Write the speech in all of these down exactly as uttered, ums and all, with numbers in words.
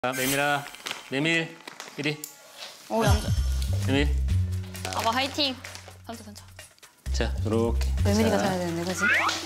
자, 메밀아, 메밀, 이리. 오, 남자. 메밀. 아빠 화이팅. 던져, 던져. 자, 요렇게. 메밀이가 자. 자야 되는데, 그지?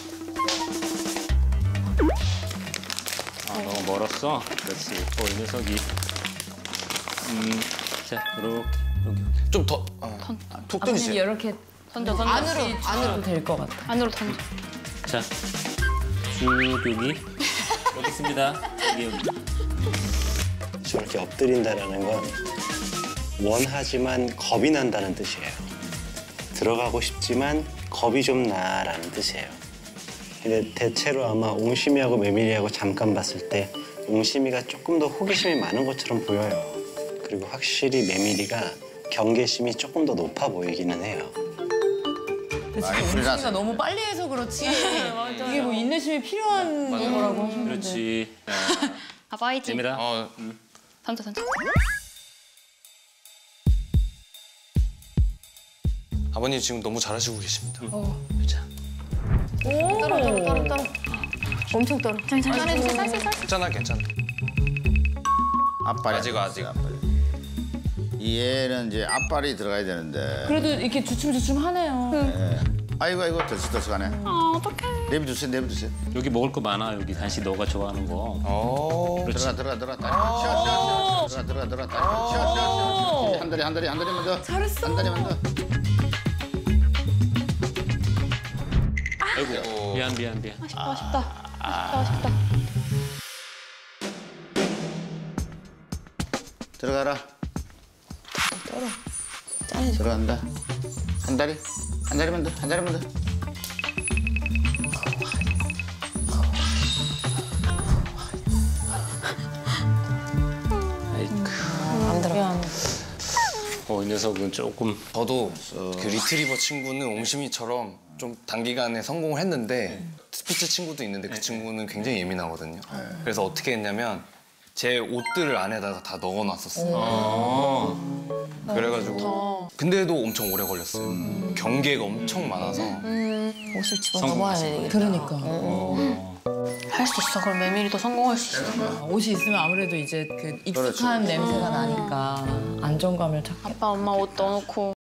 아, 너무 멀었어. 그렇지. 어, 이 녀석이. 음, 자, 요렇게. 여기, 여기. 좀 더. 어. 던, 툭 그냥 던지세요. 이렇게 던져, 던져. 안으로 안으로 될 것 같아. 안으로 던져. 자, 쭉 여기. 여기 있습니다. 여기, 여기. 저렇게 엎드린다는 건 원하지만 겁이 난다는 뜻이에요. 들어가고 싶지만 겁이 좀 나라는 뜻이에요. 근데 대체로 아마 옹심이하고 메밀이하고 잠깐 봤을 때 옹심이가 조금 더 호기심이 많은 것처럼 보여요. 그리고 확실히 메밀이가 경계심이 조금 더 높아 보이기는 해요. 지금 옹심이가 너무 빨리 해서 그렇지. 이게 뭐 인내심이 필요한 거라고 하셨는데. 그렇지. 자, 아빠 화이팅. 메밀아. 어, 던져, 던져. 아버님 지금 너무 잘하시고 계십니다. 자, 오. 떨어, 떨어, 떨어, 떨어. 엄청 떨어. 천천히 꺼내주세요. 살살, 살살. 괜찮아, 괜찮아. 앞발이 아직, 아직. 앞발이. 이 애는 이제 앞발이 들어가야 되는데. 그래도 이렇게 주춤주춤하네요. 예. 아이고 아이고 들썩들썩하네. 아, 어떡해. 내비두세요 내비두세요. 여기 먹을 거 많아. 여기 단시 너가 좋아하는 거. 어. 들어가 들어가 들어가. 딱. 쉬어 쉬어 쉬어. 들어가 들어가 들어가. 딱. 쉬어 쉬어 쉬어. 한 다리 한 다리 한 다리만 더. 잘했어. 한 다리만 더. 아이고, 미안, 미안, 미안. 아쉽다, 아쉽다. 아쉽다, 아쉽다. 들어가라. 떨어. 들어간다. 한 다리 한 다리만 더. 한 다리만 더. 아이고. 안 들어. 미안. 어, 이 녀석은 조금. 저도 그 리트리버 친구는 옹심이처럼 좀 단기간에 성공을 했는데 스피츠 친구도 있는데 그 친구는 굉장히 예민하거든요. 그래서 어떻게 했냐면 제 옷들을 안에다가 다 넣어놨었어요. 그래가지고 근데도 엄청 오래 걸렸어요. 경계가 엄청 많아서. 옷을 집어넣어야 돼. 그러니까. 할 수 있어. 그럼 메밀이도 성공할 수 있어. 옷이 있으면 아무래도 이제 그 익숙한 냄새가 나니까 안정감을 찾게. 아빠, 엄마 옷 넣어놓고